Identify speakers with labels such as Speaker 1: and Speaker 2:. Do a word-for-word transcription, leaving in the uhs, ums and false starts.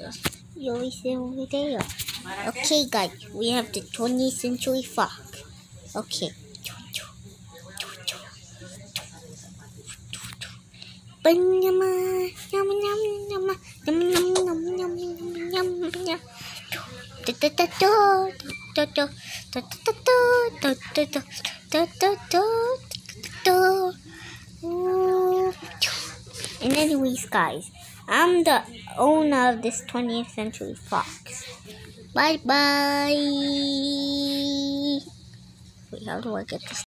Speaker 1: You listen over there. Okay, guys, we have the twentieth Century Fox. Okay. And anyways, guys, I'm the owner of this twentieth Century Fox. Bye bye. Wait, how do I get this?